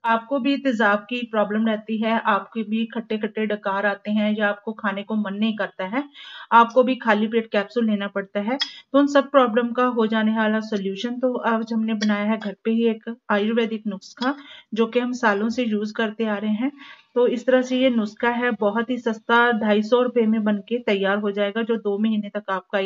आपको भी तेज़ाब की प्रॉब्लम रहती है, आपके भी खट्टे-खट्टे डकार आते हैं या आपको खाने को मन नहीं करता है, आपको भी खाली पेट कैप्सूल लेना पड़ता है, तो उन सब प्रॉब्लम का हो जाने वाला सॉल्यूशन तो आज हमने बनाया है घर पे ही एक आयुर्वेदिक नुस्खा, जो कि हम सालों से यूज़ करते आ रहे हैं। तो इस तरह से ये नुस्खा है, बहुत ही सस्ता, ₹250 में बन के तैयार हो जाएगा, जो 2 महीने तक आपका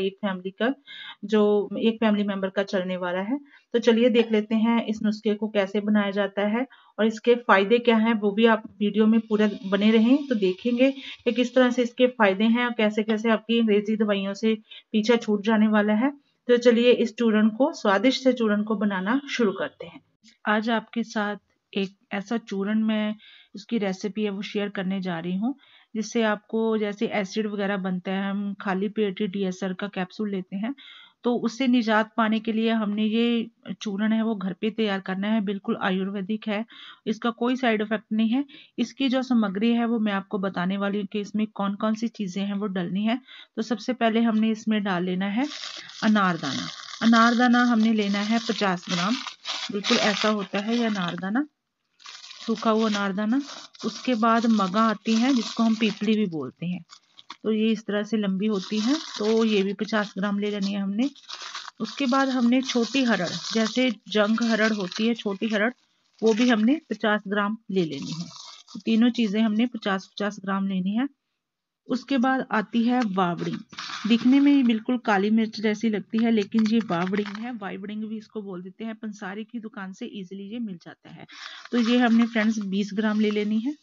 एक फैमिली मेंबर का चलने वाला है। तो चलिए देख लेते हैं इस नुस्खे को कैसे बनाया जाता है और इसके फ़ायदे क्या हैं, वो भी आप वीडियो में पूरा बने रहें तो देखेंगे कि किस तरह से इसके फ़ायदे हैं और कैसे-कैसे आपकी अंग्रेज़ी दवाइयों से पीछा छूट जाने वाला है। तो चलिए इस चूर्ण को, स्वादिष्ट से चूर्ण को बनाना शुरू करते हैं। आज आपके साथ एक ऐसा चूर्ण मैं उसकी रेसिपी है वो शेयर करने जा रही हूँ, जिससे आपको जैसे एसिड वगैरह बनता है, हम खाली पेट ही डीएसआर का कैप्सूल लेते हैं, तो उससे निजात पाने के लिए हमने ये चूर्ण है वो घर पे तैयार करना है, बिल्कुल आयुर्वेदिक है, इसका कोई साइड इफ़ेक्ट नहीं है। इसकी जो सामग्री है वो मैं आपको बताने वाली हूँ कि इसमें कौन-कौन सी चीज़ें हैं वो डलनी है। तो सबसे पहले हमने इसमें डाल लेना है अनारदाना। अनारदाना हमने लेना है 50 ग्राम, बिल्कुल ऐसा होता है ये अनारदाना, सूखा हुआ अनारदाना। उसके बाद मगा आती है जिसको हम पीपली भी बोलते हैं, तो ये इस तरह से लंबी होती है, तो ये भी 50 ग्राम ले लेनी है हमने। उसके बाद हमने छोटी हरड़, जैसे जंग हरड़ होती है छोटी हरड़, वो भी हमने 50 ग्राम ले लेनी है। तो तीनों चीज़ें हमने 50-50 ग्राम लेनी है। उसके बाद आती है वावड़ी। दिखने में ये बिल्कुल काली मिर्च जैसी लगती है, लेकिन ये वावड़िंग है, वाइवड़िंग भी इसको बोल देते हैं। पंसारी की दुकान से इजीली ये मिल जाता है। तो ये हमने फ्रेंड्स 20 ग्राम ले लेनी है।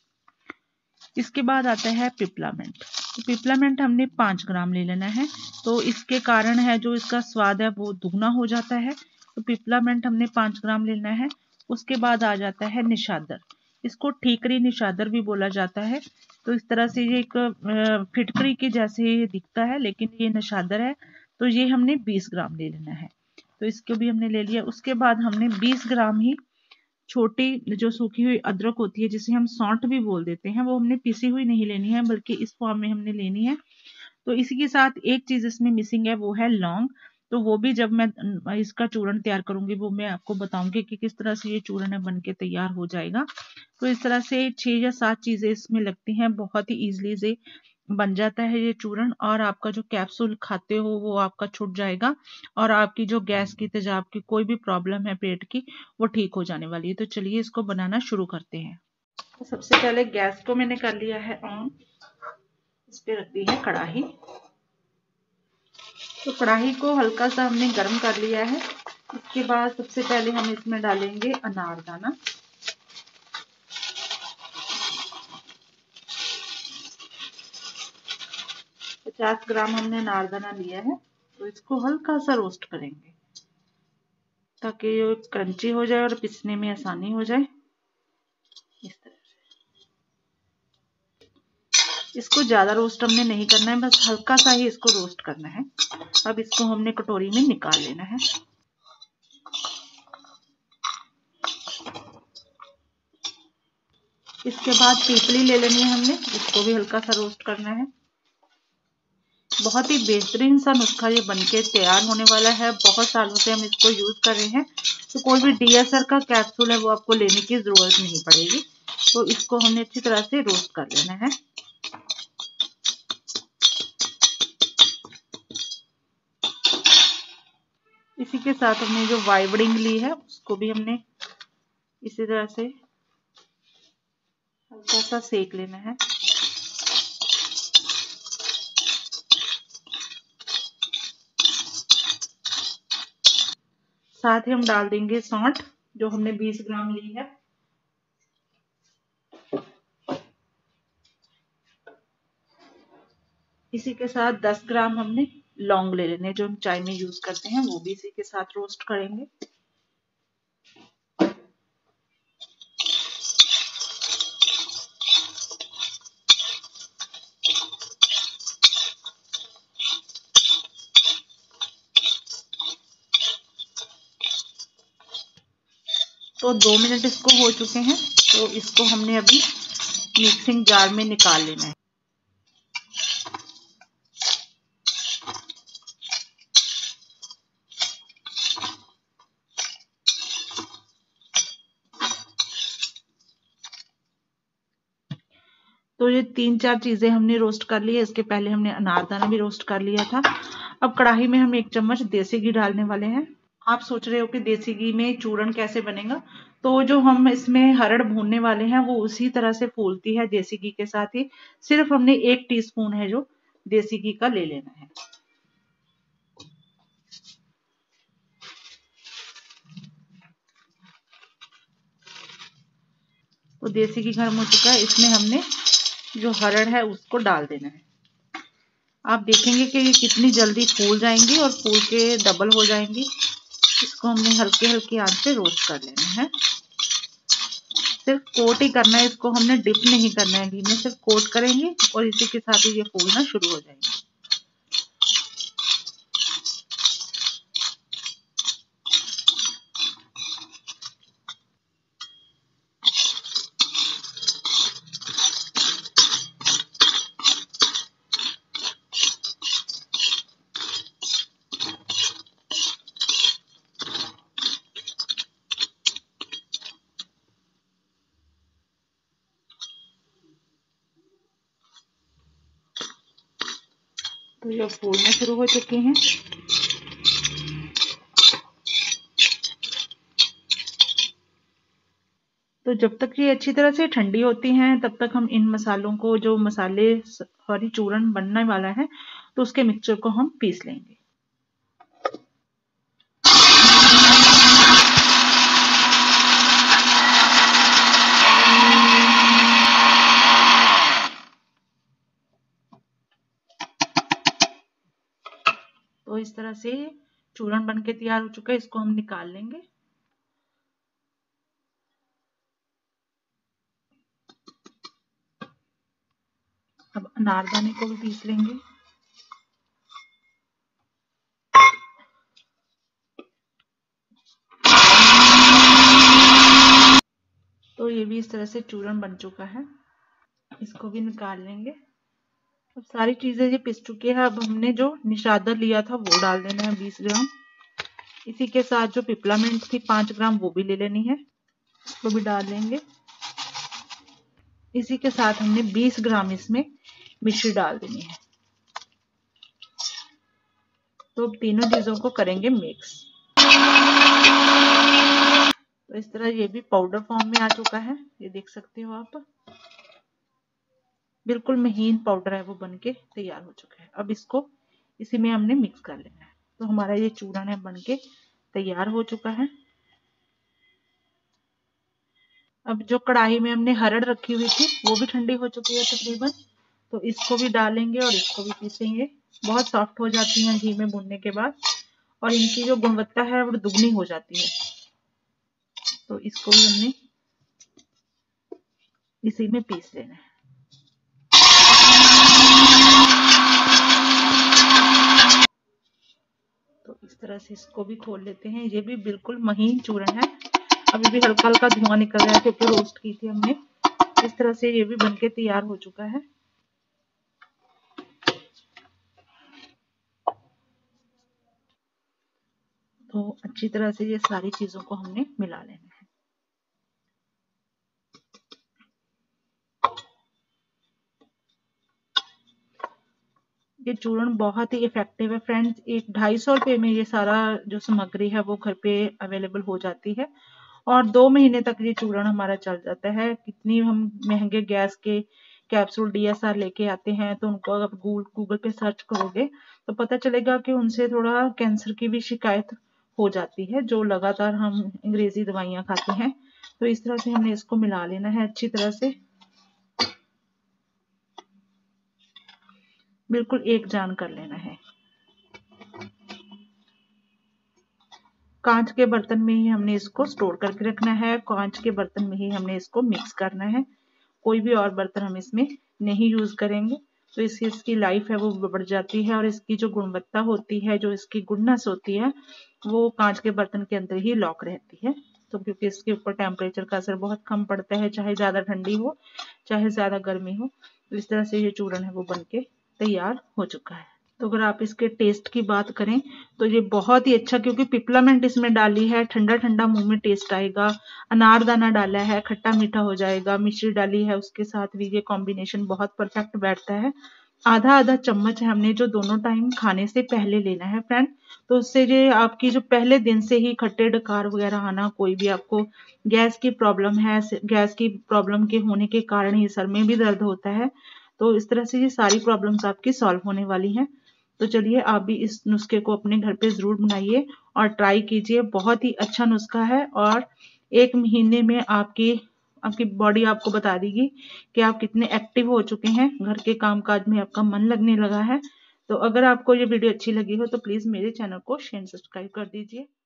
इसके बाद आता है पिपलामेंट। तो पिपलामेंट हमने 5 ग्राम ले लेना है। तो इसके कारण है जो इसका स्वाद है वो दुगना हो जाता है। तो पिपलामेंट हमने 5 ग्राम लेना है। उसके बाद आ जाता है निशादर। इसको ठीकरी निशादर भी बोला जाता है। तो इस तरह से ये एक फिटकरी के जैसे ये दिखता है, लेकिन ये निशादर है। तो ये हमने 20 ग्राम ले लेना है। तो इसको भी हमने ले लिया। उसके बाद हमने 20 ग्राम ही छोटी जो सूखी हुई अदरक होती है, जिसे हम सौंठ भी बोल देते हैं, वो हमने पिसी हुई नहीं लेनी है, बल्कि इस फॉर्म में हमने लेनी है। तो इसी के साथ एक चीज़ इसमें मिसिंग है, वो है लौंग। तो वो भी जब मैं इसका चूर्ण तैयार करूँगी, वो मैं आपको बताऊँगी कि किस तरह से ये चूर्ण है बन के तैयार हो जाएगा। तो इस तरह से 6 या 7 चीज़ें इसमें लगती हैं, बहुत ही ईज़िली से बन जाता है ये चूर्ण और आपका जो कैप्सूल खाते हो वो आपका छूट जाएगा और आपकी जो गैस की, तेज़ाब की कोई भी प्रॉब्लम है पेट की, वो ठीक हो जाने वाली है। तो चलिए इसको बनाना शुरू करते हैं। तो सबसे पहले गैस को मैंने कर लिया है ऑन, इस पे रख दी है कढ़ाई। तो कढ़ाई को हल्का सा हमने गर्म कर लिया है। उसके बाद सबसे पहले हम इसमें डालेंगे अनारदाना। 50 ग्राम हमने अनारदाना लिया है। तो इसको हल्का सा रोस्ट करेंगे ताकि ये क्रंची हो जाए और पिसने में आसानी हो जाए। इस तरह से इसको ज्यादा रोस्ट हमने नहीं करना है, बस हल्का सा ही इसको रोस्ट करना है। अब इसको हमने कटोरी में निकाल लेना है। इसके बाद पीपली ले लेनी है हमने, इसको भी हल्का सा रोस्ट करना है। बहुत ही बेहतरीन सा नुस्खा ये बनके तैयार होने वाला है। बहुत सालों से हम इसको यूज कर रहे हैं, तो कोई भी डीएसआर का कैप्सूल है वो आपको लेने की जरूरत नहीं पड़ेगी। तो इसको हमने अच्छी तरह से रोस्ट कर लेना है। इसी के साथ हमने जो वाइवड़िंग ली है उसको भी हमने इसी तरह से हल्का सा सेक लेना है। साथ ही हम डाल देंगे सौंठ, जो हमने 20 ग्राम ली है। इसी के साथ 10 ग्राम हमने लौंग ले लेने, जो हम चाय में यूज करते हैं, वो भी इसी के साथ रोस्ट करेंगे। तो 2 मिनट इसको हो चुके हैं, तो इसको हमने अभी मिक्सिंग जार में निकाल लेना है। तो ये 3-4 चीजें हमने रोस्ट कर ली है। इसके पहले हमने अनारदाना भी रोस्ट कर लिया था। अब कढ़ाई में हम 1 चम्मच देसी घी डालने वाले हैं। आप सोच रहे हो कि देसी घी में चूरन कैसे बनेगा, तो जो हम इसमें हरड़ भूनने वाले हैं वो उसी तरह से फूलती है देसी घी के साथ ही। सिर्फ हमने 1 टीस्पून है जो देसी घी का ले लेना है। तो देसी घी गर्म हो चुका है, इसमें हमने जो हरड़ है उसको डाल देना है। आप देखेंगे कि ये कितनी जल्दी फूल जाएंगी और फूल के डबल हो जाएंगी। इसको हमने हल्के हल्की आंच पे रोस्ट कर लेना है। सिर्फ कोट ही करना है इसको, हमने डिप नहीं करना है घी में, सिर्फ कोट करेंगे और इसी के साथ ही ये फूलना शुरू हो जाएंगे। तो ये फूलना शुरू हो चुके हैं। तो जब तक ये अच्छी तरह से ठंडी होती हैं तब तक हम इन मसालों को, जो मसाले सॉरी चूरन बनने वाला है, तो उसके मिक्सचर को हम पीस लेंगे। तो इस तरह से चूरन बनके तैयार हो चुका है, इसको हम निकाल लेंगे। अब अनारदाने को भी पीस लेंगे। तो ये भी इस तरह से चूरन बन चुका है, इसको भी निकाल लेंगे। अब सारी चीजें ये पिस चुकी है। अब हमने जो निशादा लिया था वो डाल देना है 20 ग्राम। इसी के साथ जो पिपलामेंट थी 5 ग्राम वो भी ले लेनी है, इसको भी डाल लेंगे। इसी के साथ हमने 20 ग्राम इसमें मिश्री डाल देनी है। तो अब तीनों चीजों को करेंगे मिक्स। तो इस तरह ये भी पाउडर फॉर्म में आ चुका है, ये देख सकते हो आप। बिल्कुल महीन पाउडर है वो बनके तैयार हो चुका है। अब इसको इसी में हमने मिक्स कर लेना है। तो हमारा ये चूरन है बनके तैयार हो चुका है। अब जो कढ़ाई में हमने हरड़ रखी हुई थी वो भी ठंडी हो चुकी है तकरीबन, तो इसको भी डालेंगे और इसको भी पीसेंगे। बहुत सॉफ्ट हो जाती हैं घी में भूनने के बाद और इनकी जो गुणवत्ता है वो दुगनी हो जाती है। तो इसको भी हमने इसी में पीस लेना है। तो इस तरह से इसको भी खोल लेते हैं। ये भी बिल्कुल महीन चूरन है, अभी भी हल्का हल्का धुआं निकल रहा है क्योंकि रोस्ट की थी हमने। इस तरह से ये भी बनके तैयार हो चुका है। तो अच्छी तरह से ये सारी चीजों को हमने मिला लेना है। ये चूर्ण बहुत ही इफेक्टिव है फ्रेंड्स। 250 रुपये में ये सारा जो सामग्री है वो घर पे अवेलेबल हो जाती है और 2 महीने तक ये चूर्ण हमारा चल जाता है। कितनी हम महंगे गैस के कैप्सूल DSR लेके आते हैं, तो उनको अगर गूगल पे सर्च करोगे तो पता चलेगा कि उनसे थोड़ा कैंसर की भी शिकायत हो जाती है, जो लगातार हम अंग्रेजी दवाइयाँ खाते हैं। तो इस तरह से हमने इसको मिला लेना है अच्छी तरह से, बिल्कुल एक जान कर लेना है। कांच के बर्तन में ही हमने इसको स्टोर करके रखना है, कांच के बर्तन में ही हमने इसको मिक्स करना है। कोई भी और बर्तन हम इसमें नहीं यूज करेंगे, तो इसकी इसकी लाइफ है वो बढ़ जाती है और इसकी जो गुणवत्ता होती है, जो इसकी गुडनेस होती है, वो कांच के बर्तन के अंदर ही लॉक रहती है। तो क्योंकि इसके ऊपर टेम्परेचर का असर बहुत कम पड़ता है, चाहे ज्यादा ठंडी हो चाहे ज्यादा गर्मी हो। तो इस तरह से ये चूर्ण है वो बनके तैयार हो चुका है। तो अगर आप इसके टेस्ट की बात करें तो ये बहुत ही अच्छा, क्योंकि पिपलामेंट इसमें डाली है, ठंडा ठंडा मुंह में टेस्ट आएगा। अनारदाना डाला है, खट्टा मीठा हो जाएगा। मिश्री डाली है, उसके साथ भी ये कॉम्बिनेशन बहुत परफेक्ट बैठता है। आधा आधा चम्मच है हमने जो दोनों टाइम खाने से पहले लेना है फ्रेंड। तो उससे ये आपकी जो पहले दिन से ही खट्टे डकार वगैरह आना, कोई भी आपको गैस की प्रॉब्लम है, गैस की प्रॉब्लम के होने के कारण ही सर में भी दर्द होता है, तो इस तरह से ये सारी प्रॉब्लम्स आपकी सॉल्व होने वाली हैं। तो चलिए आप भी इस नुस्खे को अपने घर पे ज़रूर बनाइए और ट्राई कीजिए। बहुत ही अच्छा नुस्खा है और 1 महीने में आपकी आपकी बॉडी आपको बता देगी कि आप कितने एक्टिव हो चुके हैं, घर के काम-काज में आपका मन लगने लगा है। तो अगर आपको ये वीडियो अच्छी लगी हो तो प्लीज़ मेरे चैनल को शेयर सब्सक्राइब कर दीजिए।